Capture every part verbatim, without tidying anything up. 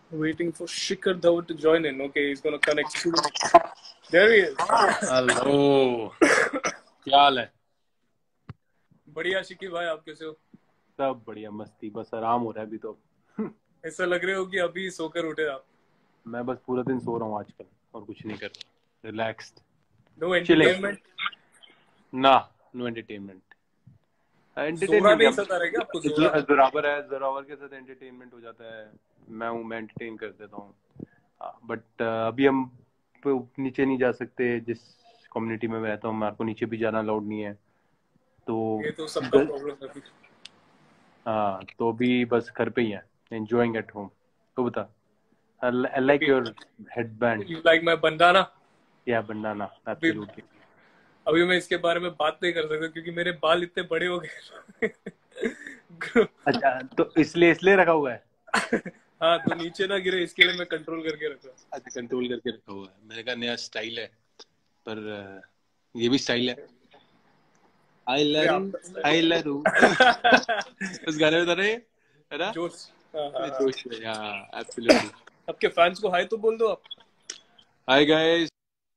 Waiting for Shikhar Dhawan to join in. Okay, he's gonna connect soon. There he is. Hello क्या हाल है? बढ़िया शिकी भाई, आप कैसे हो? सब बढ़िया, मस्ती, बस आराम हो रहा है अभी तो। ऐसा लग रहे हो कि अभी सोकर उठे आप। मैं बस पूरा दिन सो रहा हूँ आजकल और कुछ नहीं कर रहा, रिलैक्स्ड। No entertainment? ना, नो एंटरटेनमेंट। जोरा एंटरटेनमेंट नहीं सता रहेगा आपको? जोरा जोरावर है, जोरावर के साथ एंटरटेनमेंट हो जाता है। मैं हूँ, मैं एंटरटेन कर देता हूँ। बट अभी हम नीचे नहीं जा सकते, जिस कम्युनिटी में मैं रहता हूँ हमारे को नीचे भी जाना अलाउड नहीं है। तो ये तो सबका प्रॉब्लम है। हाँ, तो अभी बस घर पे ही है, एंजॉयिंग एट होम। तो बता, I like your headband. You like my bandana? Yeah, bandana, absolutely. अभी मैं इसके बारे में बात नहीं कर सकता क्योंकि मेरे बाल इतने बड़े हो गए। अच्छा, तो इसलिए इसलिए रखा हुआ है। हाँ, तो नीचे ना गिरे इसके लिए मैं कंट्रोल करके रखा। अच्छा, कंट्रोल करके रखा हुआ है। मेरे का नया स्टाइल है, पर ये भी स्टाइल है। आई लरू आई लरू उस गाने में था ना, ये है ना? जोश, जोश में, हाँ, एब्सोल्युटली। आपके फैंस को हाय तो बोल दो आप। Hi guys,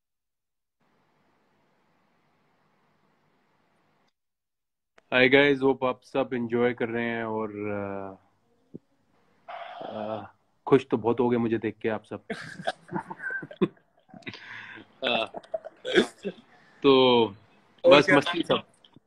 hi guys, hope आप सब एंजॉय कर रहे हैं और आ, आ, खुश तो बहुत हो गए मुझे देख के आप सब। आ, तो बस मस्ती सब,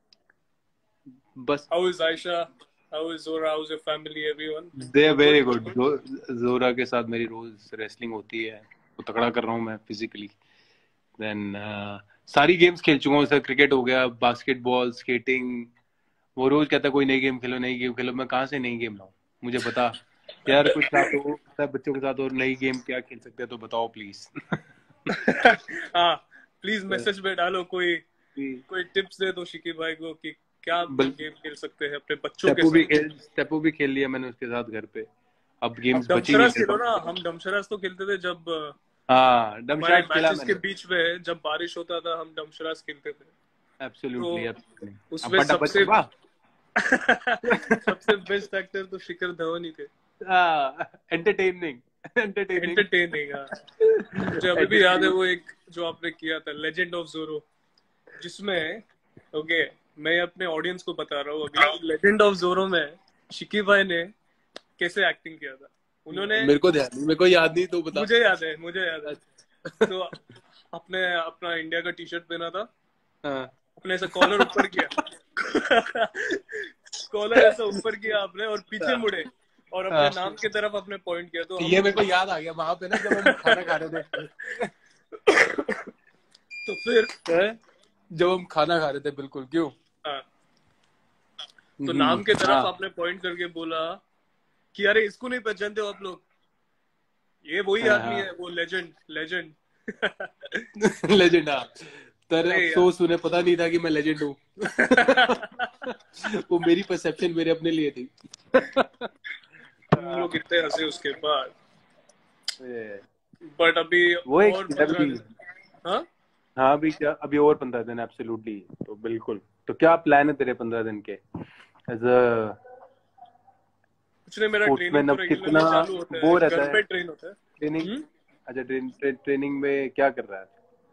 बस। How is Aisha? How is Zora? How's your family? Everyone? They are very good. जोरा के साथ मेरी रोज रेसलिंग होती है, वो तगड़ा कर रहा हूँ मैं फिजिकली। देन uh, सारी गेम्स खेल चुका हूँ, सर। क्रिकेट हो गया, बास्केटबॉल, स्केटिंग। वो रोज कहता है कोई नई गेम खेलो, नई गेम खेलो। मैं कहाँ से नई गेम लाऊं? मुझे बता यार, कुछ साथ हो सब बच्चों के साथ, और नई गेम क्या खेल सकते हैं तो बताओ प्लीज। हाँ, प्लीज मैसेज में डालो, कोई कोई टिप्स दे दो शिकी भाई को कि क्या गेम खेल सकते हैं अपने बच्चों के साथ। भी खेल स्टेपो भी खेल लिया मैंने उसके साथ घर पे। अब गेम्स बची नहीं खेलो ना। हम डमशराज तो खेलते थे जब हाँ हमारे मैचेस के बीच में, जब बारिश होता था हम डमशराज खेलते थे। एब्सोल्युटली, तो उसमें सबसे सबसे बेस्ट एक्टर तो शिखर धवन ही थे। एंटरटेनिंग एंटरटेनिंग एंटरटेनिंग मुझे अभी भी याद है वो एक जो आपने किया था, लेजेंड ऑफ जोरो, जिसमें ओके मैं अपने ऑडियंस को बता रहा हूँ अभी, लेजेंड ऑफ जोरो में शिकी भाई ने कैसे एक्टिंग किया था। उन्होंने, मेरे को ध्यान नहीं, मेरे को याद नहीं, तो बता। मुझे याद है, मुझे याद है। तो अपने अपना इंडिया का टी शर्ट पहना था, अपने ऐसा कॉलर ऊपर किया, कॉलर ऐसा ऊपर किया आपने, और पीछे मुड़े और अपने नाम की तरफ अपने पॉइंट किया। तो ये मेरे को याद आ गया वहां पे ना, जब हम खाना खा रहे थे। तो फिर जब हम खाना खा रहे थे, बिल्कुल। क्यों? हाँ, तो नाम के तरफ आपने पॉइंट करके बोला कि अरे इसको नहीं पहचानते हो आप लोग, ये वही आदमी है, वो लेजेंड लेजेंड लेजेंड। हाँ, तर अफसोस उन्हें पता नहीं था कि मैं लेजेंड हूँ। वो मेरी परसेप्शन मेरे अपने लिए थी। हम लोग कितने हंसे उसके बाद। बट अभी वो एक और पंद्रह दिन। हाँ हाँ अभी क्या, अभी और पंद्रह दिन एब्सोल्युटली। तो बिल्कुल, तो क्या प्लान है तेरे पंद्रह दिन के? एज अ कुछ नहीं, मेरा ट्रेनिंग तो रेगुलरली चालू होता है, वो रहता है, घर पे ट्रेन होता है ट्रेनिंग। अच्छा, ट्रेनिंग में क्या कर रहा है?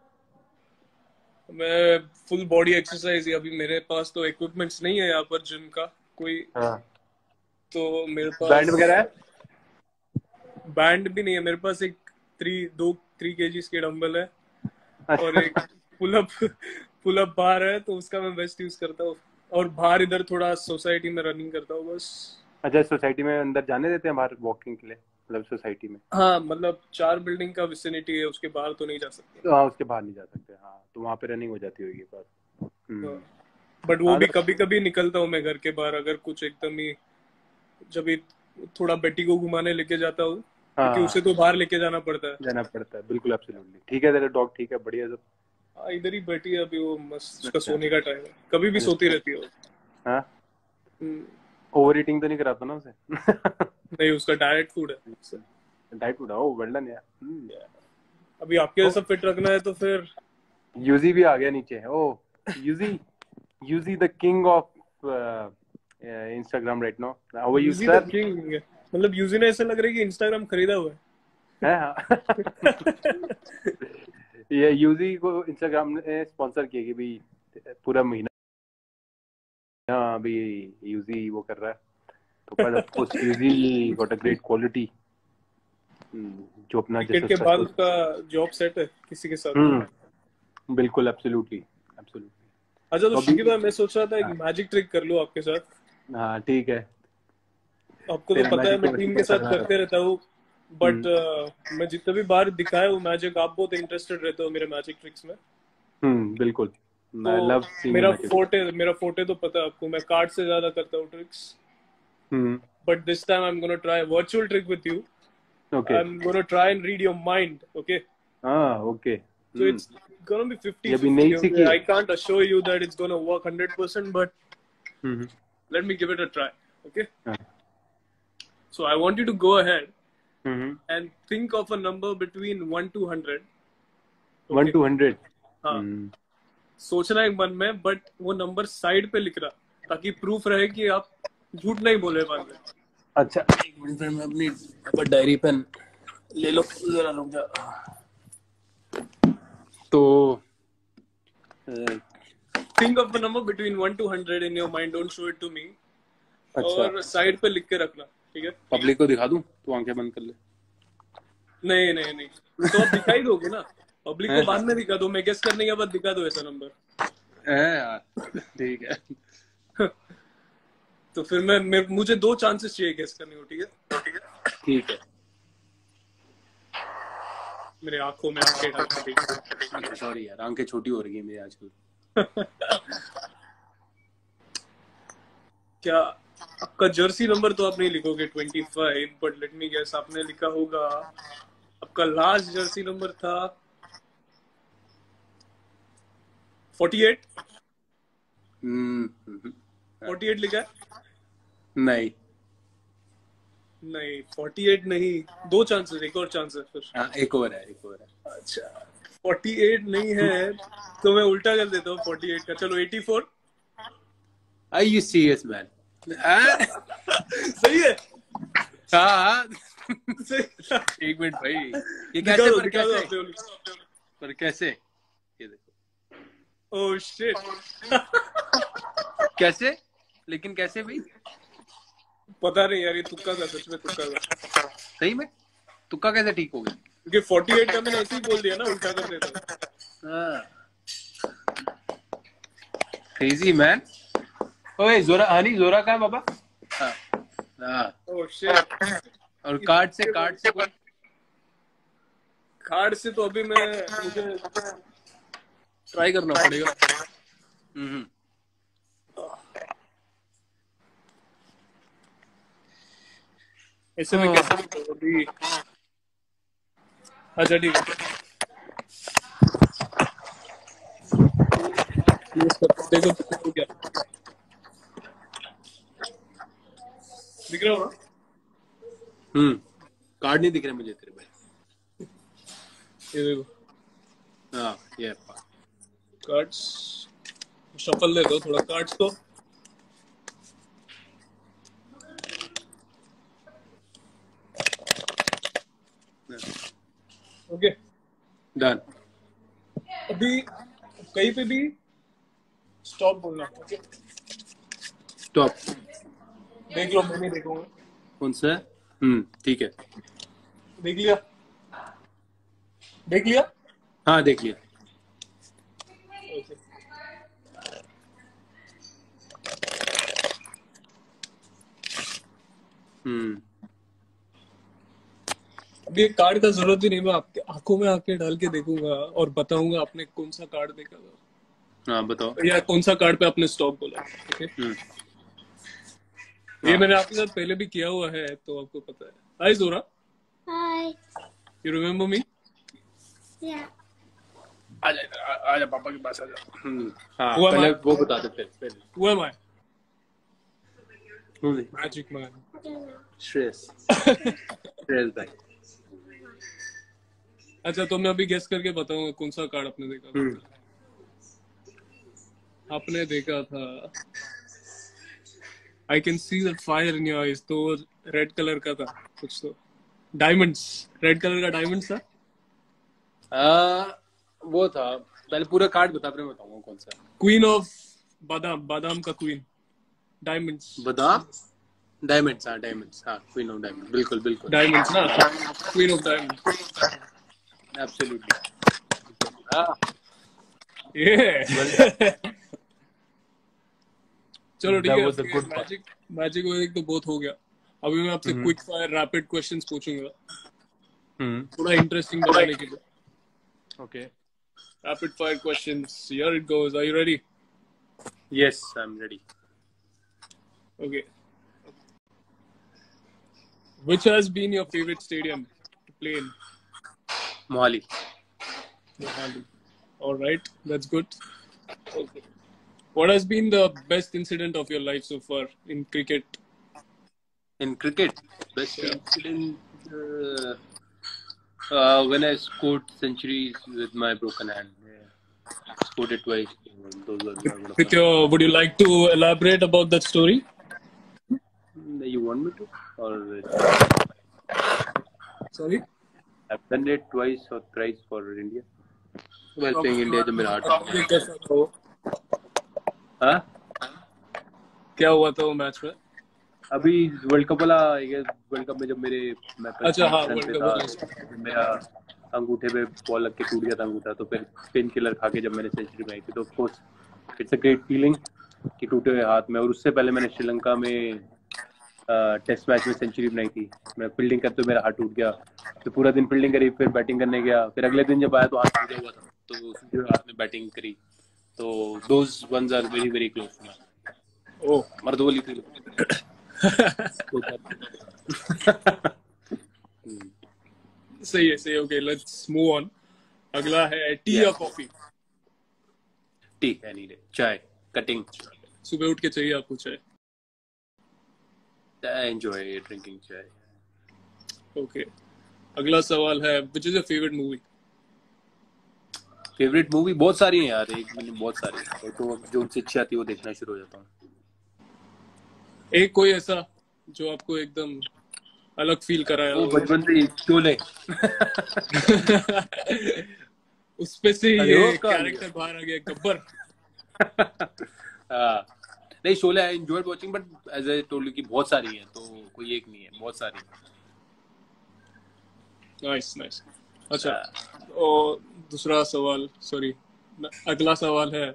मैं फुल बॉडी एक्सरसाइज। अभी मेरे पास तो इक्विपमेंट्स नहीं है यहाँ पर जिम का कोई। हाँ। तो मेरे पास बैंड वगैरह है? बैंड भी नहीं है मेरे पास। एक थ्री दो थ्री केजीज के डंबल है और एक पुल अप पुल अप बार है, तो उसका मैं बेस्ट यूज करता हूँ। और बाहर इधर थोड़ा सोसाइटी में रनिंग करता हूँ बस। अच्छा, सोसाइटी में अंदर जाने देते हैं बाहर वॉकिंग के लिए, मतलब सोसाइटी में? हाँ, मतलब चार बिल्डिंग का विसिनिटी है, उसके बाहर तो नहीं जा सकते। हाँ, उसके बाहर नहीं जा सकते। हाँ, तो वहाँ पे रनिंग हो जाती होगी बात। बट वो भी कभी कभी निकलता हूँ मैं घर के बाहर, अगर कुछ एकदम ही, जब भी थोड़ा बेटी को घुमाने लेके जाता हूँ, क्योंकि उसे तो बाहर लेके जाना पड़ता है। जाना पड़ता है, बिल्कुल, एब्सोल्युटली। ठीक है, तेरा डॉग ठीक है? बढ़िया सब? हाँ, इधर ही बैठी है अभी, वो मस्त, उसका सोने का टाइम है, कभी भी सोती रहती है वो। हाँ, ओवर ईटिंग तो नहीं कराता ना उसे? नहीं, उसका डाइट फूड है। डाइट फूड है, ओ वेल डन यार। अभी आपके जैसा फिट रखना है तो फिर यूजी भी आ गया नीचे। Oh Yuzi, Yuzi the king of Instagram right now. How are you sir? King मतलब यूजी ने ऐसा लग रहा है कि इंस्टाग्राम खरीदा हुआ है हाँ। ये यूजी को इंस्टाग्राम ने स्पॉन्सर किया कि भाई पूरा महीना अभी यूजी वो कर रहा है, तो पर of course Yuzi got a great quality जो अपना क्रिकेट जैसा के सच बाद हो- उसका जॉब सेट है किसी के साथ। हम्म बिल्कुल एब्सोल्युटली एब्सोल्युटली। अच्छा तो तो शिखर अभी भाई मैं सोच रहा था एक हाँ मैजिक ट्रिक कर लूं आपके साथ। हाँ, ठीक है। आपको तो तेरा पता है मैजिक मैं तो वैसे टीम के बहुत साथ तगड़ा करते रहता रहता हूँ, है। बट हम्म मैं जितने भी बार दिखाया हूँ मैजिक, आप बहुत इंटरेस्टेड रहते हो मेरे मैजिक ट्रिक्स में। हम्म बिल्कुल, तो आई लव सीइंग योर मेरा मैजिक। फोर्टे मेरा फोर्टे तो पता है आपको, मैं कार्ड से ज्यादा करता हूँ tricks. Hmm but this time I am gonna try virtual trick with you. Okay I am gonna try and read your mind, okay? हाँ okay. So hmm it's gonna be ये अभी fifty-fifty. नहीं Okay, सीखी है। I can't assure you that it's gonna work one hundred percent, but hmm let me give it a try. Okay. हाँ, So I want you to go ahead hmm and think of a number between one to hundred. One Okay. Two hundred. हाँ, हम्म सोचना है मन में, but वो number side पे लिख रहा, ताकि प्रूफ रहे कि आप झूठ नहीं बोले बाद में। अच्छा एक मिनट, फिर मैं अपनी पर डायरी पेन ले लो जरा, रुक जा। तो Think of a number between one to hundred in your mind. Don't show it to me. अच्छा और साइड पे लिख के रखना, ठीक है? पब्लिक को दिखा दूं, तू आंखें बंद कर ले। नहीं नहीं नहीं, तो आप दिखाई दोगे ना, पब्लिक को बाद में दिखा दो, मैं गेस करने के बाद दिखा दो ऐसा नंबर। है यार, ठीक है। तो फिर मैं, मैं मुझे दो चांसेस चाहिए गेस करने को, ठीक है? ठीक है। मेरे आंखों में आंखें डाल के देख। सॉरी यार, आंखें छोटी हो रही है मेरी आजकल। क्या आपका जर्सी नंबर तो आप नहीं लिखोगे twenty five, but let me guess, आपने लिखा होगा, आपका लास्ट जर्सी नंबर था forty eight. Hmm forty eight लिखा है? नहीं नहीं, फोर्टी एट नहीं, दो चांसेस, एक और चांस है फिर। हाँ, एक और है, एक और है। अच्छा, फोर्टी एट नहीं है तो मैं उल्टा कर देता हूँ फोर्टी एट का, चलो eighty four. Are you serious man? सही है। हाँ सही। एक मिनट भाई, ये दिखा कैसे दो पर दिखा दो कैसे आपने। पर कैसे, ये देखो। Oh shit. कैसे, लेकिन कैसे भाई? पता नहीं यार, ये तुक्का था, सच में तुक्का था। सही में तुक्का कैसे ठीक हो गया? क्योंकि फोर्टी एट का मैंने ऐसे ही बोल दिया ना, उल्टा कर देता। हाँ क्रेजी मैन। ओए जोरा, हनी जोरा का है बाबा? हाँ हाँ। Oh shit. और कार्ड से, कार्ड से कोई कार्ड से तो अभी मैं, मुझे ट्राई करना पड़ेगा। हम्म ऐसे में कैसे अभी। अच्छा ठीक है, देखो देखो क्या दिख रहा होगा। हम्म कार्ड नहीं दिख रहे मुझे तेरे भाई। ये देखो हाँ ये कार्ड्स, शफल दे दो थोड़ा कार्ड्स को। Okay done. अभी कहीं पे भी स्टॉप बोलना, ओके? स्टॉप। देख लो, मैं नहीं देखूंगा। कौन सा? हम्म ठीक है। देख लिया? देख लिया? हाँ देख लिया। ओके हम्म अभी एक कार्ड का जरूरत ही नहीं, मैं आपके आंखों में आके डाल के देखूंगा और बताऊंगा आपने कौन सा कार्ड देखा था, हाँ बताओ। या कौन सा कार्ड पे आपने स्टॉप बोला, ओके? हम्म ये हाँ। मैंने आपके साथ पहले भी किया हुआ है, तो आपको पता है। Hi Zora. Hi. You remember me? Yeah. आजा आ- आजा पापा के पास आजा। हम्म हाँ Who am पहले I? वो बता दे फिर फिर Who am I? Hmm, Magic man. I don't know. Shreyas Shreyas भाई। अच्छा तो मैं अभी गेस करके बताऊंगा कौन सा कार्ड आपने देखा था। हम्म आपने देखा था I can see that fire in your eyes. तो रेड कलर का था कुछ तो डायमंड्स रेड कलर का डायमंड्स था आ, वो था पहले पूरा कार्ड बता फिर मैं बताऊंगा कौन सा क्वीन ऑफ बादाम बादाम का क्वीन डायमंड्स बादाम डायमंड्स हाँ डायमंड्स हाँ क्वीन ऑफ डायमंड बिल्कुल बिल्कुल डायमंड्स ना क्वीन ऑफ डायमंड्स एब्सोल्युटली हाँ ये चलो ठीक That है was a good part. Magic magic वैजिक तो बहुत हो गया अभी मैं आपसे क्विक फायर रैपिड क्वेश्चंस पूछूंगा हम्म थोड़ा इंटरेस्टिंग बनाने के लिए okay rapid fire questions here it goes are you ready yes I am ready okay which has been your favourite stadium to play in Mohali Mohali. All right, that's good. Okay. What has been the best incident of your life so far in cricket? in cricket best Yeah. incident uh, uh, when I scored centuries with my broken hand yeah. scored it twice those were With, with your, would you like to elaborate about that story? you want me to or Sorry. I've done it twice or thrice for India while playing India जब मेरा heart ये कैसा था वो? हाँ क्या हुआ था वो मैच में? अभी वर्ल्ड कप वाला वर्ल्ड कप में जब मेरे मैं अच्छा, हाँ, position पे World Cup था, मेरा अंगूठे पे बॉल लग के टूट गया था अंगूठा तो फिर पेन किलर खा के जब मैंने सेंचुरी बनाई थी तो of course it's a great feeling कि टूटे हुए हाथ में और उससे पहले मैंने श्रीलंका में टेस्ट मैच में सेंचुरी बनाई थी मैं फील्डिंग करते हुए मेरा हाथ टूट गया तो पूरा दिन फील्डिंग करी फिर बैटिंग करने गया फिर अगले दिन जब आया तो हाथ टूटा हुआ था तो उसी हाथ में बैटिंग करी तो those ones are very very close to me oh मर्द वाली थी सही है सही है ओके लेट्स मूव ऑन अगला है टी या कॉफी टी एनी डे चाय कटिंग सुबह उठ के चाहिए आपको चाय I enjoy drinking chai okay अगला सवाल है which is your favourite movie favourite movie बहुत सारी हैं यार एक मैंने बहुत सारी है तो जो उनसे इच्छा आती है वो देखना शुरू हो जाता हूँ एक कोई ऐसा जो आपको एकदम अलग फील कराया वो बचपन से शोले उस पे से अरे ये वो कहाँ कैरेक्टर बाहर आ गया गब्बर हाँ नहीं Sholay I enjoyed watching but as I told you कि बहुत सारी हैं तो कोई एक नहीं है बहुत सारी नाइस नाइस अच्छा और दूसरा सवाल सॉरी अगला सवाल है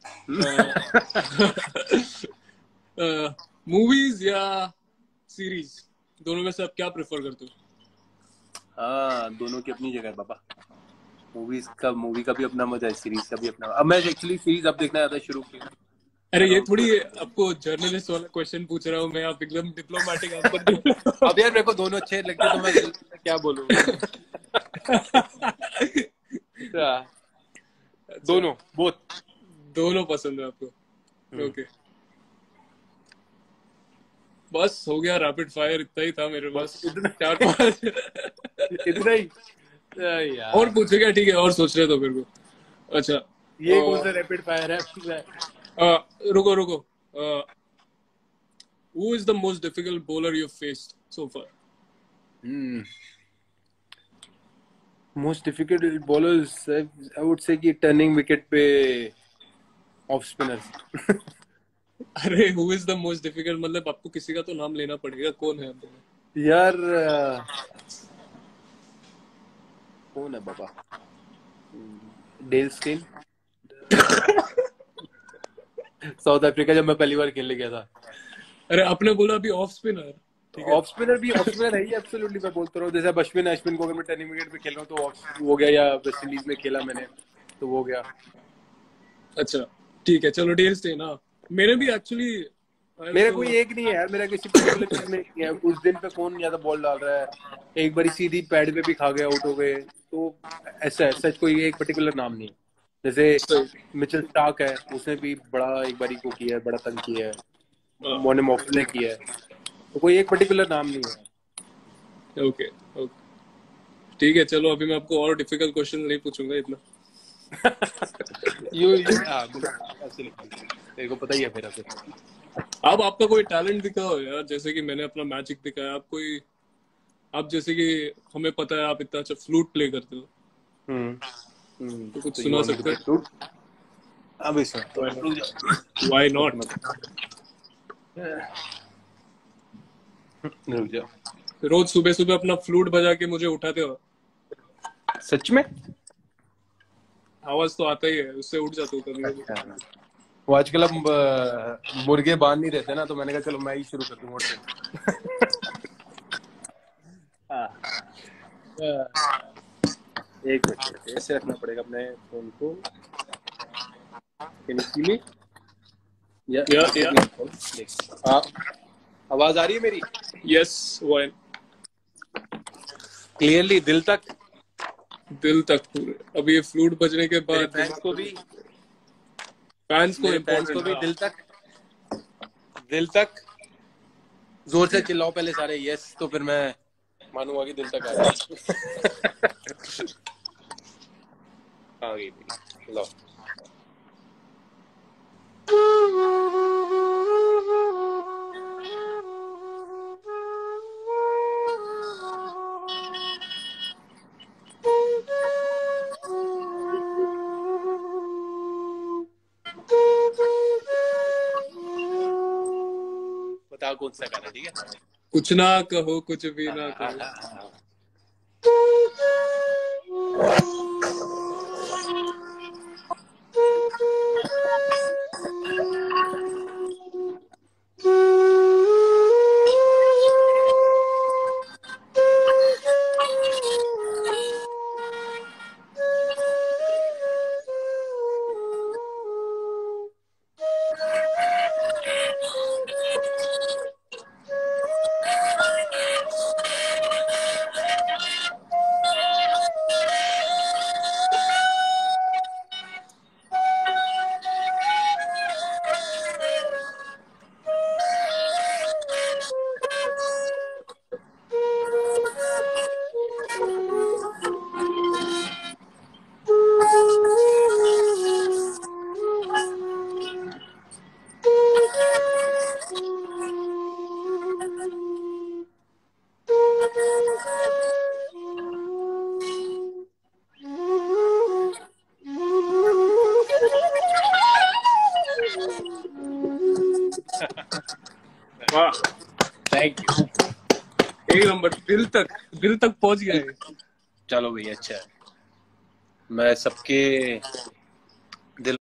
मूवीज या सीरीज दोनों में से आप क्या प्रेफर करते हो हाँ दोनों की अपनी जगह है बाबा मूवीज का मूवी का भी अपना मजा है सीरीज का भी अपना अब मैं एक्चुअली सीरीज अब देखना ज्यादा शुरू किया अरे ये थोड़ी आपको जर्नलिस्ट वाला क्वेश्चन पूछ रहा हूँ मैं आप एकदम डिप्लोमेटिक आंसर अब यार मेरे को दोनों अच्छे लगते तो मैं क्या बोलूँ दोनों बोथ दोनों पसंद है आपको ओके बस हो गया रैपिड फायर इतना ही था मेरे पास चार पांच इतना ही यार और पूछेगा ठीक है और सोच रहे तो फिर को अच्छा ये कौन सा रैपिड फायर है Uh, रुको रुको uh, who is the most difficult bowler you've faced so far? Hmm. Most difficult bowlers, I, I would say कि turning wicket पे off spinners. अरे who is the most difficult मतलब आपको किसी का तो नाम लेना पड़ेगा कौन है आप यार कौन है बाबा डेल स्टेन साउथ अफ्रीका जब मैं पहली बार खेलने गया था अरे आपने बोला अभी ऑफ स्पिनर ऑफ स्पिनर भी ऑफ स्पिनर है ही एब्सोल्युटली मैं बोलता रहा हूँ जैसे अश्विन अश्विन को अगर मैं टर्निंग विकेट पे खेल रहा हूँ तो ऑफ हो गया या वेस्ट इंडीज में खेला मैंने तो वो हो गया अच्छा ठीक है चलो डेल स्टेन हाँ मेरे भी एक्चुअली मेरा कोई एक नहीं है यार मेरा किसी पर्टिकुलर चीज में नहीं है उस दिन पे कौन ज्यादा बॉल डाल रहा है एक बारी सीधी पैड पे भी खा गए आउट हो गए तो ऐसा है सच कोई एक पर्टिकुलर नाम नहीं है जैसे मिचेल स्टार्क है उसने भी बड़ा एक बारी को किया है बड़ा तंग किया है मोने मॉफल ने किया है तो कोई एक पर्टिकुलर नाम नहीं है ओके ओके ठीक है चलो अभी मैं आपको और डिफिकल्ट क्वेश्चन नहीं पूछूंगा इतना यू तेरे को पता ही है मेरा फिर आप आपका कोई टैलेंट दिखाओ यार, जैसे कि मैंने अपना मैजिक दिखाया, आप कोई, आप जैसे कि हमें पता है आप इतना अच्छा फ्लूट प्ले करते हो, हम्म हम्म तो कुछ तो यू सुना वांट मी टू सकते प्ले फ्लूट? अभी सुन तो हो? रुक जाओ। व्हाई रुक नॉट? मत रुक जाओ। रोज सुबह सुबह अपना फ्लूट बजा के मुझे उठाते हो? सच में? आवाज तो आता ही है, उससे उठ जाता हूँ कभी कभी। अच्छा, वो आजकल अब अ, मुर्गे बांध नहीं रहते ना, तो मैंने कहा चलो मैं ही शुरू कर दूं ट्रेंड। एक मिनट, ऐसे रखना पड़ेगा अपने फोन को। Can you see me? Yeah yeah या हाँ, आवाज आ रही है मेरी यस, व्हाई? क्लियरली दिल तक? दिल तक पूरे। अभी ये फ्लूट बजने के मेरे बाद फैंस को भी, फैंस को मेरे फैंस को इम्पोर्टेंट। भी दिल तक, दिल तक जोर से चिल्लाओ पहले सारे यस, तो फिर मैं मानूंगा कि दिल तक आ गया। आ गई मेरी, लो। बताओ कौन सा गाना? ठीक है, कुछ ना कहो, कुछ भी हाँ ना हाँ कहो। हाँ हाँ। वाह, थैंक यू। एक नंबर। दिल तक, दिल तक पहुंच गया है। चलो भैया, अच्छा है, मैं सबके दिल।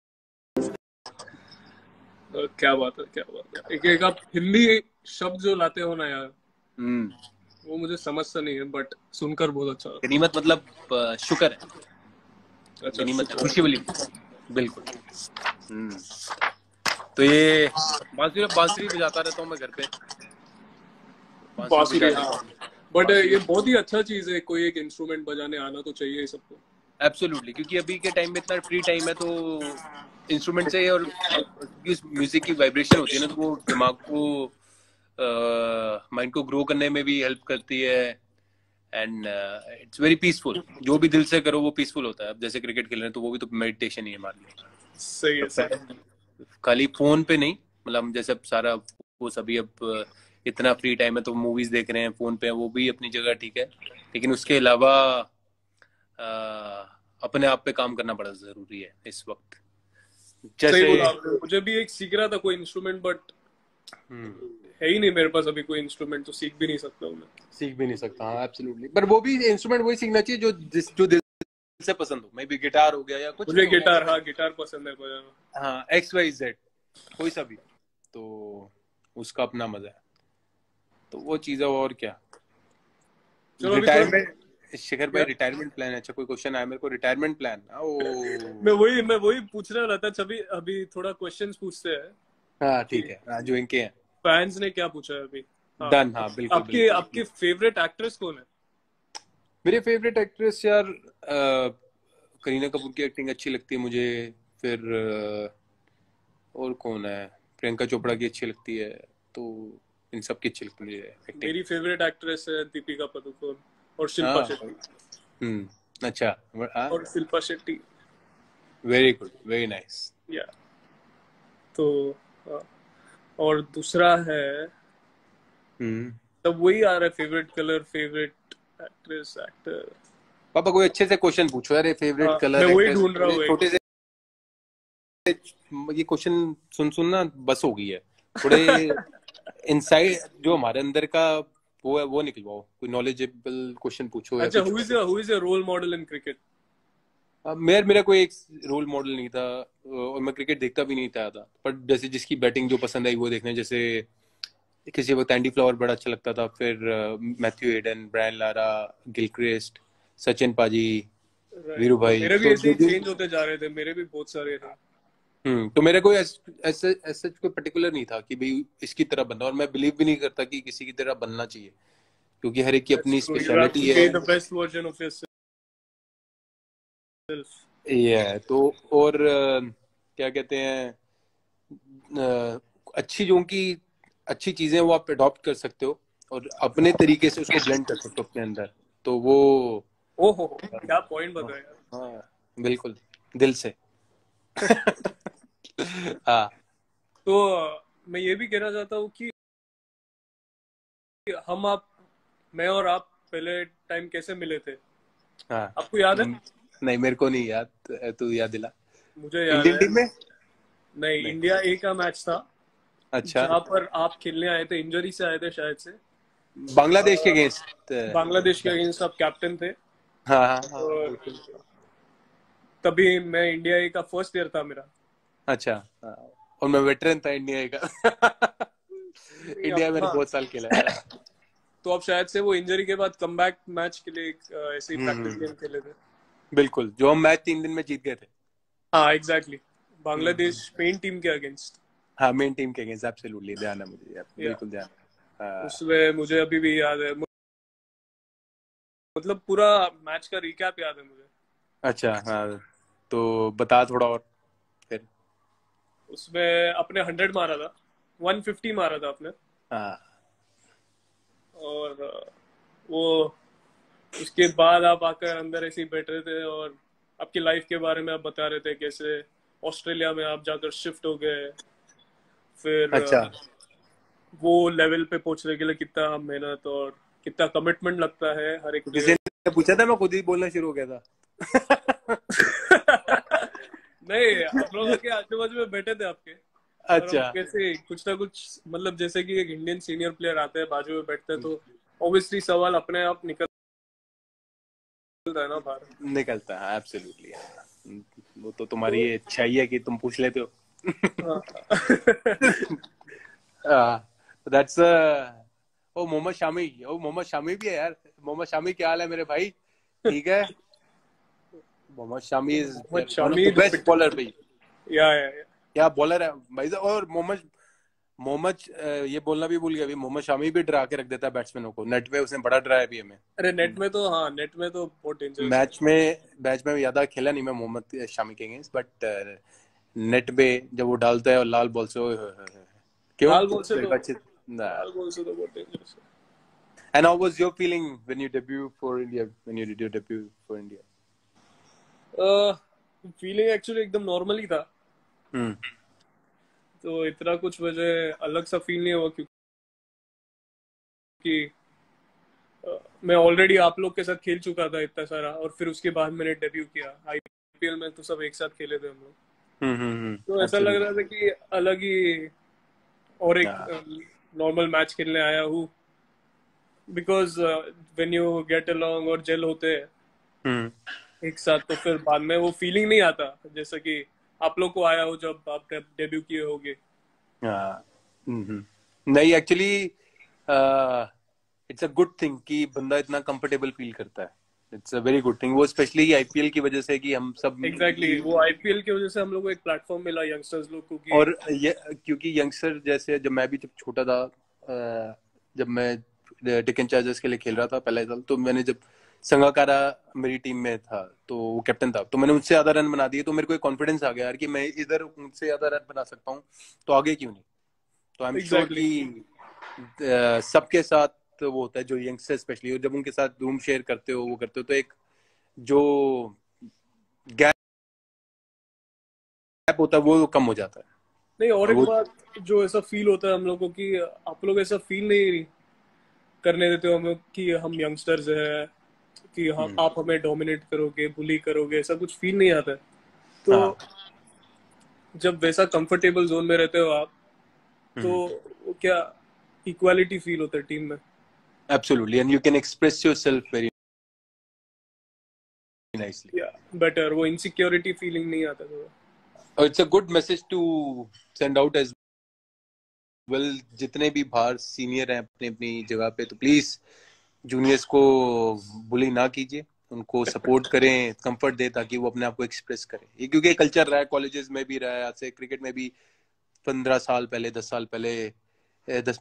क्या बात है, क्या बात है। एक एक आप हिंदी शब्द जो लाते हो ना यार, हम्म वो मुझे समझता नहीं है, बट सुनकर बहुत अच्छा लगा। गनीमत मतलब अ, शुक्र है, अच्छा, गनीमत है, शुक्र। खुशी वाली, बिल्कुल। हम्म तो ये बांसुरी बांसुरी बजाता रहता हूँ मैं घर पे, बांसुरी बजा बांसुरी, लेता हाँ। हूँ। बट बांसुरी, ये बहुत ही अच्छा चीज है, कोई एक इंस्ट्रूमेंट बजाने आना तो चाहिए ही सबको। एब्सोल्युटली, क्योंकि अभी के टाइम में इतना फ्री टाइम है, तो इंस्ट्रूमेंट से, और क्योंकि उस म्यूजिक की वाइब्रेशन होती है ना, तो वो दिमाग को, माइंड को ग्रो करने में भी हेल्प करती है। एंड इट्स वेरी पीसफुल, जो भी दिल से करो वो पीसफुल होता है। अब जैसे क्रिकेट खेल रहे हैं, तो वो भी तो मेडिटेशन ही है हमारे लिए। सही है, सही है। खाली फोन पे नहीं, मतलब हम जैसे अब सारा वो सभी अब इतना फ्री टाइम है, तो मूवीज देख रहे हैं फोन पे, वो भी अपनी जगह ठीक है, लेकिन उसके अलावा अपने आप पे काम करना बड़ा जरूरी है इस वक्त। सही जैसे बोला आपने। मुझे भी एक सीख रहा था कोई इंस्ट्रूमेंट, बट है ही नहीं मेरे पास अभी कोई इंस्ट्रूमेंट, तो सीख भी नहीं सकता हूँ मैं। सीख भी नहीं सकता, हाँ एब्सोल्युटली, पर वो भी इंस्ट्रूमेंट वही सीखना चाहिए जो जिस जो दिल से पसंद हो। मे बी गिटार हो गया या कुछ भी मुझे हो गिटार, गया, हाँ गिटार पसंद है बजाना। हाँ एक्स वाई जेड, कोई सा भी, तो उसका अपना मजा है। तो वो चीज है, और क्या। चलो अभी थोड़ा। रिटायरमेंट, शिखर भाई क्या? रिटायरमेंट प्लान, अच्छा कोई क्वेश्चन आया मेरे को, रिटायरमेंट प्लान मैं ओ। वही मैं वही पूछने वाला था। अभी अभी थोड़ा क्वेश्चंस पूछते हैं हाँ कि ठीक है, हाँ जो इनके हैं। फैंस ने क्या पूछा है अभी। हाँ, डन, हाँ बिल्कुल आपके बिल्कुल। आपके फेवरेट एक्ट्रेस कौन है? मेरे फेवरेट एक्ट्रेस यार, अ, करीना कपूर की एक्टिंग अच्छी लगती है मुझे। फिर अ, और कौन है, प्रियंका चोपड़ा की अच्छी लगती है, तो इन सब की अच्छी लगती है मुझे एक्टिंग। मेरी फेवरेट एक्ट्रेस है दीपिका पादुकोण और शिल्पा हाँ, शेट्टी। हम्म अच्छा, और Shilpa Shetty. Very good, very nice. या तो हाँ। और दूसरा है हम्म तब वही आ रहा है, favourite colour, favourite actress, actor. पापा कोई अच्छे से क्वेश्चन पूछो यार, फेवरेट हाँ, कलर मैं वही एक्ट्रेस, ढूंढ रहा हूँ एक। छोटे से ये क्वेश्चन सुन सुन ना बस हो गई है। थोड़े इनसाइड जो हमारे अंदर का वो है वो निकलवाओ, कोई नॉलेजेबल क्वेश्चन पूछो या अच्छा, कुछ। Who is who is a role model in cricket? अब मेरा मेरा कोई एक रोल मॉडल नहीं था, और मैं क्रिकेट देखता भी नहीं था, पर जैसे जिसकी बैटिंग जो पसंद आई वो देखने, जैसे किसी वक्त एंडी फ्लावर बड़ा अच्छा लगता था, फिर Matthew Hayden, Brian Lara, Gilchrist, Sachin पाजी, राइट, वीरू तो भाई, मेरे भी तो ऐसे जो ही जो चेंज होते जा रहे थे, मेरे भी बहुत सारे थे। हम्म तो मेरा कोई ऐसा ऐसा कोई पर्टिकुलर नहीं था कि भाई इसकी तरह बनना, और मैं बिलीव भी नहीं करता कि किसी की तरह बनना चाहिए, क्योंकि हर एक की That's अपनी true. You have to speciality be है। the best version of yourself. ये है तो, और अ, क्या कहते हैं, अ, अच्छी जो की अच्छी चीजें वो आप अडॉप्ट कर सकते हो और अपने तरीके से उसको ब्लेंड कर सकते हो अपने अंदर, तो वो ओहो, क्या पॉइंट बताया। हाँ बिल्कुल दिल से। हाँ तो मैं ये भी कहना चाहता हूँ कि हम आप मैं और आप पहले टाइम कैसे मिले थे, हाँ आपको याद है? नहीं मेरे को नहीं याद, तू याद दिला। मुझे याद इंडियन है। टीम में नहीं, नहीं। इंडिया ए का मैच था अच्छा, जहाँ पर आप खेलने आए थे, इंजरी से आए थे शायद से। बांग्लादेश के अगेंस्ट। बांग्लादेश के अगेंस्ट आप कैप्टन थे। हाँ हाँ हाँ और बिल्कुल। तभी मैं इंडिया ए का फर्स्ट ईयर था मेरा। अच्छा हाँ, और मैं वेटरन था इंडिया का। इंडिया में मैंने हाँ, बहुत साल खेला है। तो आप शायद से वो इंजरी के बाद कमबैक मैच के लिए एक, अ, ऐसे ही प्रैक्टिस हम्म गेम खेले थे। बिल्कुल, जो हम मैच तीन दिन में जीत गए थे। हाँ exactly, Bangladesh hmm Spain team के अगेंस्ट। हाँ मेन टीम के अगेंस्ट, एब्सोल्युटली ध्यान है मुझे यार, या बिल्कुल ध्यान है। हाँ, उसमें मुझे अभी भी याद है, मतलब पूरा मैच का रिकैप याद है मुझे। अच्छा हाँ, तो बता थोड़ा और फिर। उसमें अपने हंड्रेड मारा था, वन फिफ्टी मारा था अपने। हाँ और अ, वो उसके बाद आप आकर अंदर ऐसे ही बैठ रहे थे और आपकी लाइफ के बारे में आप बता रहे थे, कैसे ऑस्ट्रेलिया में आप जाकर शिफ्ट हो गए, फिर अच्छा, अ, वो लेवल पे पहुंचने के लिए कितना मेहनत और कितना कमिटमेंट लगता है हर एक तो किसी प्लेयर। ने पूछा था, मैं खुद ही बोलना शुरू हो गया था। नहीं, आप लोग आके आजू बाजू में बैठे थे आपके, और हम अच्छा कैसे कुछ ना कुछ, मतलब जैसे कि एक इंडियन सीनियर प्लेयर आते हैं बाजू में बैठते हैं, तो ऑब्वियसली सवाल अपने आप निकलता है ना बाहर। निकलता है, एब्सोल्युटली। वो तो तुम्हारी ये इच्छा ही है कि तुम पूछ लेते हो। हाँ। That's oh Mohammed Shami, oh Mohammed Shami भी है यार। मोहम्मद शामी, क्या हाल है मेरे भाई? ठीक है। Mohammed Shami is Mohammed one of Shami the the best fit, bowler भाई। या, या, या। क्या बॉलर है भाई। और मोहम्मद मोहम्मद अ, ये बोलना भी भूल गया अभी, मोहम्मद शामी भी डरा के रख देता है बैट्समैनों को। नेट में उसने बड़ा डराया भी हमें। अरे नेट में तो, हाँ नेट में तो बहुत डेंजरस है। मैच में मैच में ज्यादा खेला नहीं मैं मोहम्मद शामी के अगेंस्ट, बट नेट पे जब वो डालता है और लाल बॉल से, ओए होए होए होए। क्यों लाल बॉल से तेरे तो को अच्छे ना। लाल बॉल से तो बहुत डेंजरस है। And how was your feeling when you debut for India? When you did your debut for India? Feeling actually एकदम नॉर्मल ही था, हम्म तो इतना कुछ मुझे अलग सा फील नहीं हुआ, क्योंकि अ, मैं ऑलरेडी आप लोग के साथ खेल चुका था इतना सारा, और फिर उसके बाद मैंने डेब्यू किया आईपीएल में, तो सब एक साथ खेले थे हम लोग। हम्म हम्म तो ऐसा लग रहा एब्सोल्युटली। था कि अलग ही और एक हाँ नॉर्मल मैच खेलने आया हूँ, because when you get along और जेल होते हैं हम्म एक साथ, तो फिर बाद में वो फीलिंग नहीं आता जैसा कि आप लोग को आया हो जब आप डेब्यू किए होगे। हाँ हम्म नहीं, actually it's a good thing कि बंदा इतना कंफर्टेबल फील करता है। It's a very good thing, वो स्पेशली आईपीएल की वजह से कि हम सब एग्जैक्टली exactly, वो आईपीएल की वजह से हम लोग को एक प्लेटफॉर्म मिला यंगस्टर्स लोग को कि और ये क्योंकि यंगस्टर जैसे जब मैं भी जब छोटा था, अ, जब मैं टेकन चार्जर्स के लिए खेल रहा था पहले साल, तो मैंने जब संगाकारा मेरी टीम में था तो वो कैप्टन था, तो मैंने उनसे ज्यादा रन बना दिए, तो मेरे को एक कॉन्फिडेंस आ गया यार कि मैं इधर उनसे ज्यादा रन बना सकता हूँ, तो आगे क्यों नहीं। तो आई एम श्योर एग्जैक्टली कि अ, सबके साथ वो होता है, जो यंगस्टर स्पेशली जब उनके साथ रूम शेयर करते हो वो करते हो, तो एक जो गैप होता है वो कम हो जाता है। नहीं, और और एक वो बात जो ऐसा फील होता है हम लोगों को कि आप लोग ऐसा फील नहीं करने देते हो हम लोग कि हम यंगस्टर्स है, कि हम हम्म, आप हमें डोमिनेट करोगे, बुली करोगे, ऐसा कुछ फील नहीं आता है। तो हाँ जब वैसा कंफर्टेबल जोन में रहते हो आप, तो हम्म, वो क्या इक्वालिटी फील होता है टीम में। Absolutely, and you can express yourself very nicely. Yeah better, वो इनसिक्योरिटी फीलिंग नहीं आता थोड़ा। और it's a good message to send out as well, जितने भी बाहर सीनियर हैं अपनी अपनी जगह पे, तो प्लीज जूनियर्स को बुली ना कीजिए, उनको सपोर्ट करें, कंफर्ट दे, ताकि वो अपने आप को एक्सप्रेस करें। ये क्योंकि कल्चर रहा है, कॉलेजेस में भी रहा है, आज से क्रिकेट में भी पंद्रह साल पहले, दस साल पहले, दस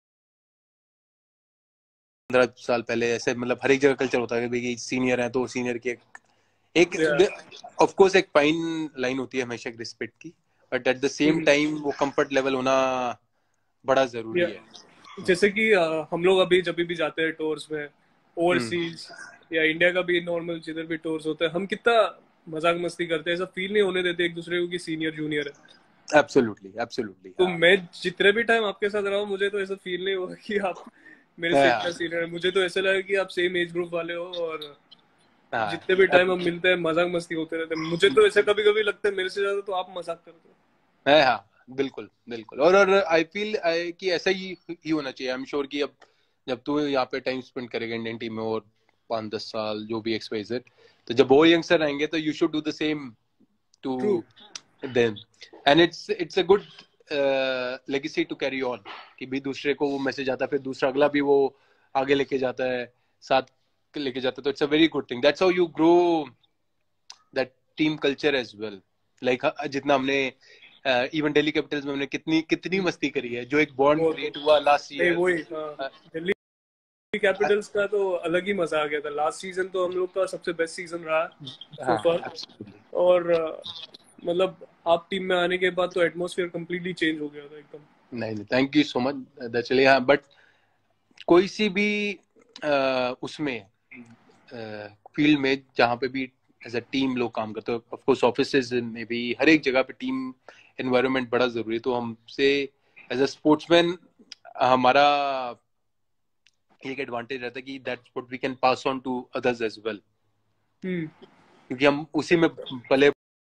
पंद्रह साल पहले ऐसे, मतलब हर एक जगह कल्चर होता है कि सीनियर है तो सीनियर की एक या एक ऑफ कोर्स एक फाइन लाइन होती है हमेशा एक रिस्पेक्ट की, but at the same time वो कंफर्ट लेवल होना बड़ा या जरूरी है। जैसे कि अ, हम लोग अभी जब भी जाते हैं टूर्स में, हम्म, ओवरसीज या इंडिया का भी नॉर्मल जिधर भी टूर्स होते हैं, हम कितना मजाक मस्ती करते हैं, ऐसा फील नहीं होने देते एक दूसरे को कि सीनियर जूनियर है। एब्सोल्युटली एब्सोल्युटली, तो हाँ मैं जितने भी टाइम आपके साथ रहा हूँ, मुझे तो ऐसा फील नहीं हुआ कि आप मेरे से हाँ इतना सीनियर है। मुझे तो ऐसा लगा कि आप सेम एज ग्रुप वाले हो, और हाँ जितने भी टाइम हम मिलते हैं मजाक मस्ती होते रहते हैं। मुझे तो ऐसा कभी कभी लगता है मेरे से ज्यादा तो आप मजाक करते हो। है, हाँ बिल्कुल बिल्कुल। और और आई फील कि ऐसा ही ही होना चाहिए। आई एम श्योर कि अब जब तू यहाँ पे टाइम स्पेंड करेगा इंडियन टीम में, और पाँच दस साल जो भी एक्स वाई जेड, तो जब वो यंगस्टर आएंगे तो you should do the same to true. Them, and it's it's a good legacy to carry on, कि भी दूसरे को वो मैसेज आता है, फिर दूसरा अगला भी वो आगे लेके जाता है, साथ लेके जाता है, तो it's a very good thing. That's how you grow that team culture as well. Like जितना हमने इवन दिल्ली कैपिटल्स में हमने कितनी कितनी मस्ती करी है, जो एक बॉन्ड बहुत क्रिएट बहुत हुआ लास्ट नहीं, ईयर। वही हाँ, दिल्ली कैपिटल्स का तो अलग ही मजा आ गया था। लास्ट सीजन तो हम लोग का सबसे बेस्ट सीजन रहा सो हाँ फार। एब्सोल्युटली। और अ, मतलब आप टीम में आने के बाद तो एटमॉस्फेयर कंप्लीटली चेंज हो गया था एकदम। नहीं नहीं, thank you so much. That चलिए, हाँ बट कोई सी भी uh, उसमें फील्ड uh, में जहाँ पे भी एज अ टीम लोग काम करते हो, ऑफ कोर्स ऑफिसेज में भी, हर एक जगह पे टीम एनवायरनमेंट बड़ा जरूरी है। तो हमसे एज अ स्पोर्ट्समैन हमारा एक एडवांटेज रहता है कि that's what we can pass on to others as well, hmm. क्योंकि हम उसी में पले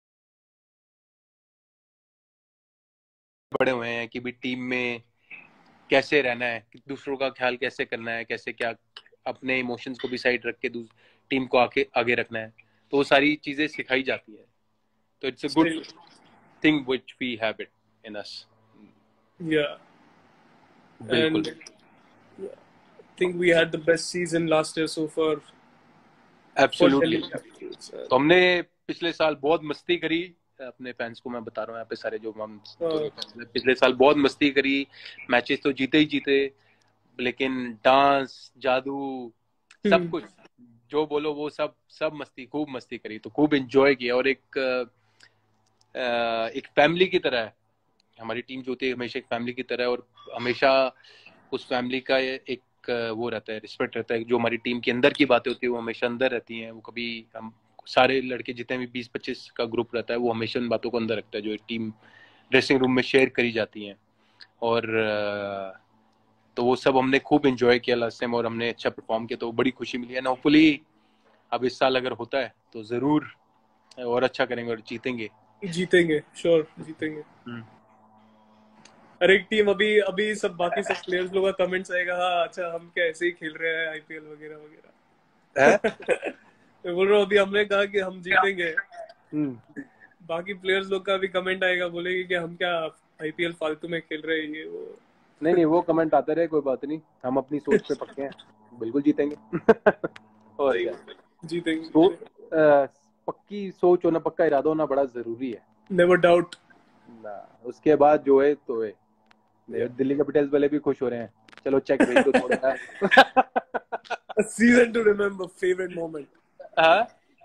बड़े हुए हैं कि भी टीम में कैसे रहना है, दूसरों का ख्याल कैसे करना है, कैसे क्या अपने इमोशंस को भी साइड रख के टीम को आगे आगे रखना है, तो वो सारी चीजें सिखाई जाती है। तो इट्स अ गुड सही। Thing which we have it in us. Yeah बिल्कुल। And think we had the best season last year so far for absolutely. Delhi Capitals. तो हमने पिछले साल बहुत मस्ती करी, अपने फैंस को मैं बता रहा हूँ यहाँ पे सारे जो हम धोनी फैंस हैं, पिछले साल बहुत मस्ती करी, मैचेस तो जीते ही जीते, लेकिन डांस, जादू, सब कुछ जो बोलो वो सब सब मस्ती, खूब मस्ती करी, तो खूब एंजॉय किया। और एक एक फैमिली की तरह है हमारी टीम जो होती है, हमेशा एक फैमिली की तरह है, और हमेशा उस फैमिली का एक वो रहता है, रिस्पेक्ट रहता है। जो हमारी टीम के अंदर की बातें होती है वो हमेशा अंदर रहती हैं, वो कभी हम सारे लड़के जितने भी बीस पच्चीस का ग्रुप रहता है वो हमेशा उन बातों को अंदर रखता है जो टीम ड्रेसिंग रूम में शेयर करी जाती हैं। और तो वो सब हमने खूब एंजॉय किया लास्ट टाइम, और हमने अच्छा परफॉर्म किया, तो बड़ी खुशी मिली है। होपफुली अब इस साल अगर होता है तो जरूर और अच्छा करेंगे और जीतेंगे। जीतेंगे, श्योर जीतेंगे। हर एक टीम अभी अभी सब बाकी सब प्लेयर्स लोगों का कमेंट्स आएगा, हाँ अच्छा हम क्या ऐसे ही खेल रहे हैं आईपीएल वगैरह है? वगैरह। मैं बोल रहा हूँ अभी हमने कहा कि हम जीतेंगे, हम्म। बाकी प्लेयर्स लोग का भी कमेंट आएगा, बोलेंगे कि हम क्या आईपीएल फालतू में खेल रहे हैं ये वो। नहीं नहीं, वो कमेंट आते रहे, कोई बात नहीं, हम अपनी सोच पे पक्के हैं, बिल्कुल जीतेंगे। और सही क्या, बात है, जीतेंगे तो जीतेंगे। अ, पक्की सोच होना, पक्का इरादा होना बड़ा जरूरी है नेवर डाउट। ना। उसके बाद जो है तो है। दिल्ली कैपिटल्स वाले भी खुश हो रहे हैं, चलो चेक भेज दो थोड़ा। Season to remember favourite moment. हाँ,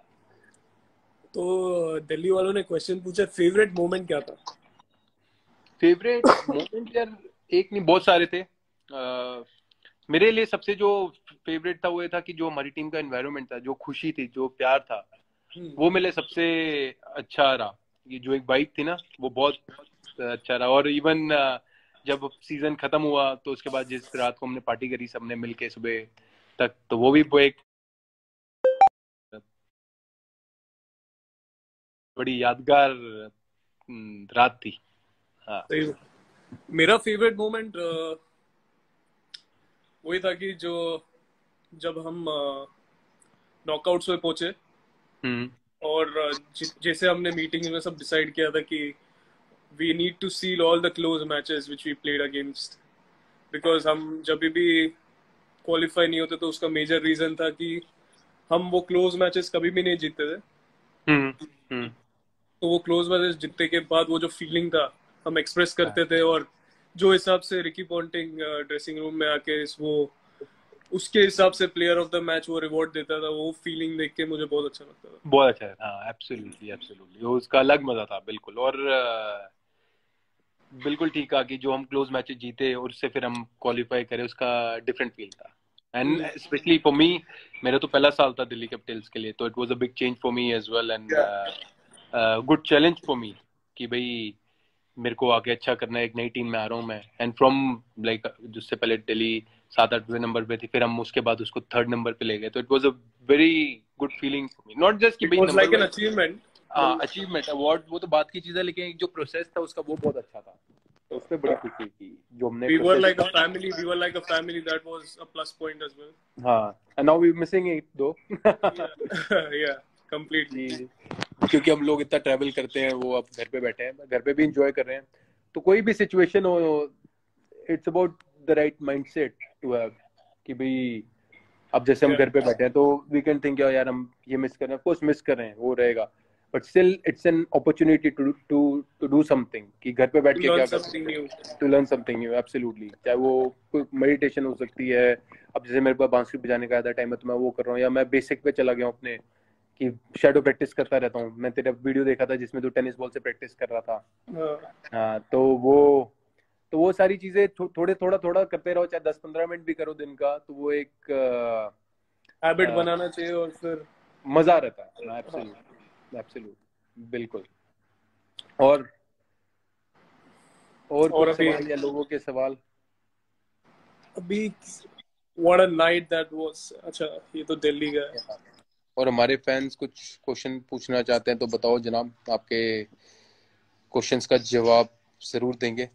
तो दिल्ली वालों ने क्वेश्चन पूछा फेवरेट मोमेंट क्या था। फेवरेट मोमेंट यार एक नहीं, बहुत सारे थे। आ, मेरे लिए सबसे जो फेवरेट था वो ये था कि जो हमारी टीम का एनवायरनमेंट था, जो खुशी थी, जो प्यार था, वो मेरे लिए सबसे अच्छा रहा। ये जो एक वाइब थी ना, वो बहुत अच्छा रहा। और इवन जब सीजन खत्म हुआ तो उसके बाद जिस रात को हमने पार्टी करी सबने मिलके सुबह तक, तो वो भी वो एक बड़ी यादगार हम्म, रात थी। हाँ सही। मेरा फेवरेट मोमेंट वही था कि जो जब हम नॉकआउट्स में पहुंचे हम्म और अ, जि- जैसे हमने मीटिंग में सब डिसाइड किया था कि we need to seal all the close matches which we played against, because हम जब भी क्वालिफाई नहीं होते तो उसका मेजर रीजन था कि हम वो क्लोज मैचेस कभी भी नहीं जीतते थे। हम्म हम्म तो वो क्लोज मैचेस जीतने के बाद वो जो फीलिंग था हम एक्सप्रेस हाँ, करते थे, और जो हिसाब से रिकी पॉन्टिंग ड्रेसिंग रूम में आके इस वो उसके हिसाब से प्लेयर ऑफ द मैच वो रिवॉर्ड देता था, वो फीलिंग देख के मुझे बहुत अच्छा लगता था। बहुत अच्छा है। हाँ एब्सोल्युटली एब्सोल्युटली, वो उसका अलग मजा था बिल्कुल। और अ, बिल्कुल ठीक कहा कि जो हम क्लोज मैचेस जीते और उससे फिर हम क्वालिफाई करें, उसका डिफरेंट फील था। And hmm, specially for me, मेरा तो पहला साल था दिल्ली कैपिटल्स के लिए, तो it was a big change for me as well, and yeah. Good challenge for me कि भाई मेरे को आगे अच्छा करना है, एक नई टीम में आ रहा हूँ मैं। एंड फ्रॉम लाइक जिससे पहले दिल्ली सात आठवें नंबर पे थी, फिर हम उसके बाद उसको थर्ड नंबर पे ले गए, तो it was a very good feeling for me. Not just कि It भाई was number like an wise achievement. Achievement award वो तो बात की चीज है, लेकिन जो प्रोसेस था उसका वो बहुत अच्छा था, तो उसमें बड़ी खुशी थी जो हमने We were process. like a family. We were like a family. That was a plus point as well. हाँ, and now we missing it though Yeah, yeah, completely. जी, क्योंकि हम लोग इतना ट्रैवल करते हैं, वो अब घर पे बैठे हैं, घर पे भी इंजॉय कर रहे हैं। तो कोई भी सिचुएशन हो, it's about the right mindset to have कि भाई अब जैसे हम Yeah, घर पे बैठे हैं तो वी कैन थिंक यार हम ये मिस कर रहे हैं, ऑफ कोर्स मिस कर रहे हैं, वो रहेगा, but still it's an opportunity to to to do something कि घर पे बैठ to के learn क्या कर something सकते new. हैं, to learn something new. Absolutely, चाहे वो कोई मेडिटेशन हो सकती है। अब जैसे मेरे पास बांसुरी बजाने का आधा टाइम है तो मैं वो कर रहा हूँ, या मैं बेसिक पे चला गया हूँ अपने कि शैडो प्रैक्टिस करता रहता हूँ। मैं तेरा वीडियो देखा था जिसमें तू टेनिस बॉल से प्रैक्टिस कर रहा था। Uh, हाँ, तो वो तो वो सारी चीजें थो, थोड़े थोड़ा थोड़ा करते रहो, चाहे दस पंद्रह मिनट भी करो दिन का, तो वो एक अ, habit अ, बनाना चाहिए और फिर मजा रहता है। हाँ. एब्सोल्यूट एब्सोल्यूट, बिल्कुल। और और और कुछ अभी सवाल या लोगों के सवाल? अभी what a night that was. अच्छा, ये तो दिल्ली का है. और हमारे फैंस कुछ क्वेश्चन पूछना चाहते हैं तो बताओ जनाब, आपके क्वेश्चंस का जवाब जरूर देंगे।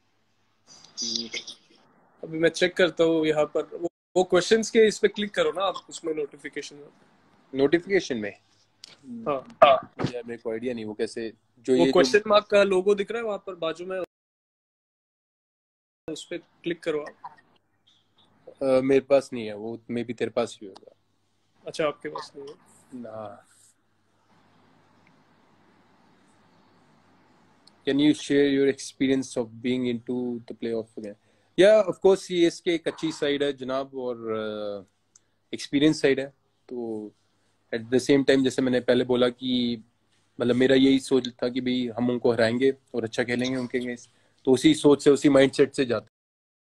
अभी मैं चेक करता हूँ यहाँ पर वो, वो क्वेश्चंस के इस पे क्लिक करो ना आप, उसमें नोटिफिकेशन में. नोटिफिकेशन में? हाँ, यार मेरे को आइडिया नहीं वो कैसे, जो वो ये जो क्वेश्चन मार्क का लोगो दिख रहा है वहां पर बाजू में, उस पे क्लिक करो आप. अ, मेरे पास नहीं है वो, मे बी तेरे पास ही होगा अच्छा, आपके पास नहीं है. ना। Can you share your experience of being into the playoff again? Yeah, of course, ये इसके एक अच्छी साइड है जनाब, और एक्सपीरियंस साइड है। तो एट द सेम टाइम जैसे मैंने पहले बोला कि मतलब मेरा यही सोच था कि भाई हम उनको हराएंगे और अच्छा खेलेंगे उनके अगेंस्ट, तो उसी सोच से, उसी माइंडसेट से जाते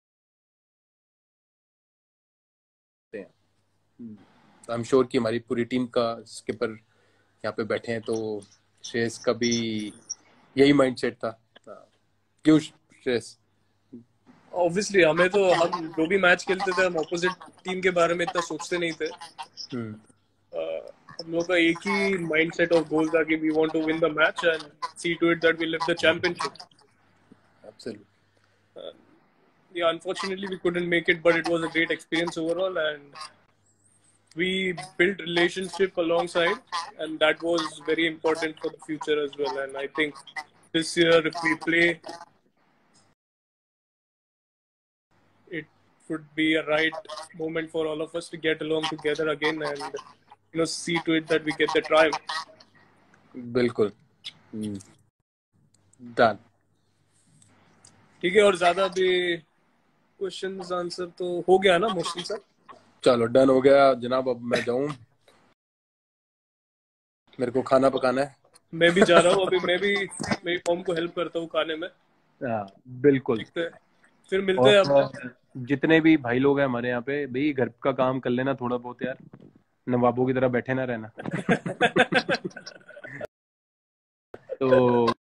हैं। आई एम श्योर कि हमारी पूरी टीम का स्किपर यहाँ पे बैठे हैं, तो श्रेयस का भी यही माइंडसेट था। हाँ। क्यों श्रेयस? ऑब्वियसली हमें तो, हम जो भी मैच खेलते थे हम ऑपोजिट टीम के बारे में इतना सोचते नहीं थे. हम्म uh, हम लोग का एक ही माइंडसेट और गोल था कि we want to win the match and see to it that we lift the championship. Absolutely. Yeah, unfortunately we couldn't make it, but it was a great experience overall, and we built relationship alongside, and that was very important for the future as well. And I think this year if we play, it would be a right moment for all of us to get along together again and you know see to it that we get the triumph. बिल्कुल done. ठीक है, और ज्यादा भी questions answer तो हो गया ना मोस्टली सर? चलो डन हो गया जनाब, अब मैं जाऊं, मेरे को खाना पकाना है। मैं भी जा रहा हूँ अभी, मैं भी मेरी फॉर्म को हेल्प करता हूँ खाने में. हाँ बिल्कुल। देखते हैं, फिर मिलते हैं अब. और जितने भी भाई लोग हैं हमारे यहाँ पे, भाई घर का काम कर लेना थोड़ा बहुत यार, नवाबों की तरह बैठे ना रहना। तो